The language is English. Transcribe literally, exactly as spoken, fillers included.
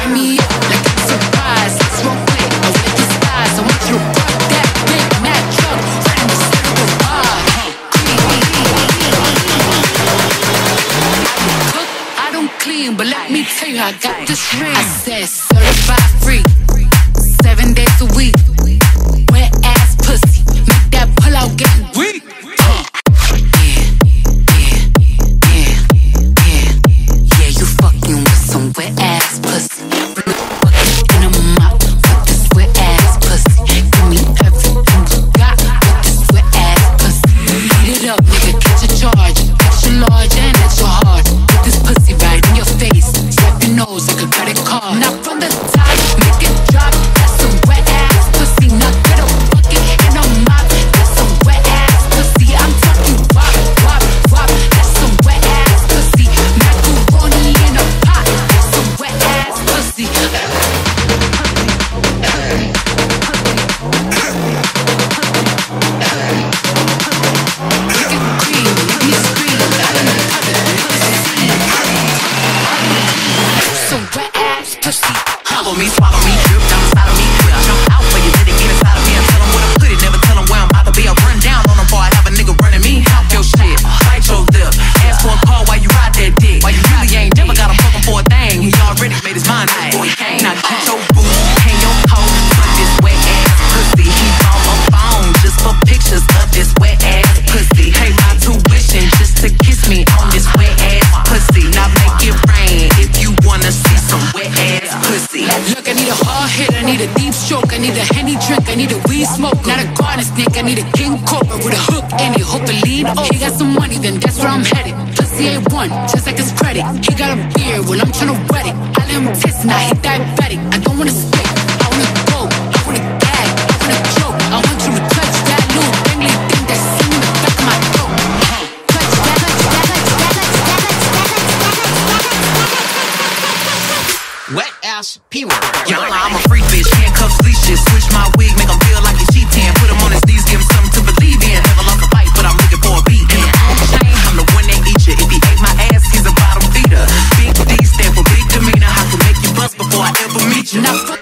light me up like I'm surprised. Let's roll quick, I want the skies. I want you to rock that big Mac truck right in the center of the bar. I don't clean, but let me tell you, I got this ring. I said certified free, seven days a week. Wet ass pussy, make that pull out get weak. Uh. Yeah, yeah, yeah, yeah, yeah. You fucking with some wet ass pussy. Bring the bucket in a mouth with this wet ass pussy. Give me everything you got with this wet ass pussy. Eat it up, nigga, catch a charge. Extra large and extra hard. Put this pussy right in your face. Swipe your nose like a credit card. Now from the top, make it drop. That's some wet ass pussy. Now get a bucket in a mouth. That's some wet ass pussy. I'm talking wop, wop, wop. That's some wet ass pussy. Macaroni in a pot. That's some wet ass pussy. Swallow me, swallow me, drip down the side of me. Jump out for you, let it get inside of me. And tell them where to put it, never tell them where I'm about to be. I'll run down on them before I have a nigga running me. Help your shit, bite your lip. Ask for a call while you ride that dick. While you really ain't never got him fucking for a thing. He already made his mind up before he came. Now get your booty, hang your coat for this wet ass pussy. He on my phone just for pictures of this wet ass pussy. Pay my tuition just to kiss me on this wet ass pussy. Now make it rain if you wanna see some wet ass pussy. Look, I need a hard hit, I need a deep stroke, I need a Henny drink, I need a weed smoke, not a garden snake, I need a king cobra with a hook in it, hope it lean. Oh, he got some money, then that's where I'm headed. Pussy A one, just like his credit. He got a beard, well I'm tryna wet it. I let him taste, now he diabetic. I don't wanna stick, I wanna go, I wanna gag, I wanna choke. I want you to touch that little dangly thing that's in the back of my throat. Touch that, touch that, touch that, touch that, touch that. Wet ass P-word. Young, I'm a freak bitch, handcuffs, leashes. Switch my wig, make him feel like he's cheating. Put him on his knees, give him something to believe in. Never lost a fight, but I'm looking for a beat. In the food chain, I'm the one that eat you. If he ate my ass, he's a bottom feeder. Big D stand for big demeanor. I can make you bust before I ever meet you. Now